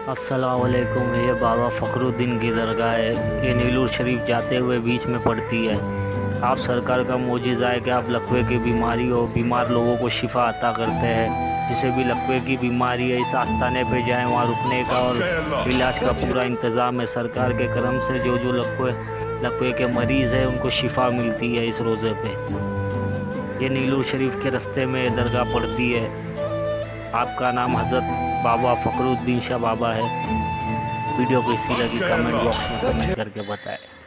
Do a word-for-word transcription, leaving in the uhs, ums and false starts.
अस्सलाम वालेकुम। ये बाबा फ़खरुद्दीन की दरगाह है। ये नीलूर शरीफ जाते हुए बीच में पड़ती है। आप सरकार का मोजिज़ा है कि आप लकवे की बीमारी हो बीमार लोगों को शिफा अता करते हैं। जिसे भी लकवे की बीमारी है इस आस्थाने पे जाएं, वहाँ रुकने का और इलाज का पूरा इंतज़ाम है। सरकार के करम से जो जो लकवे लकवे के मरीज़ हैं उनको शिफा मिलती है इस रोज़े पे। ये नीलूर शरीफ के रास्ते में दरगाह पड़ती है। आपका नाम हज़रत बाबा फ़खरुद्दीन शाह बाबा है। वीडियो को इसी लगी कमेंट बॉक्स में कमेंट करके बताएं।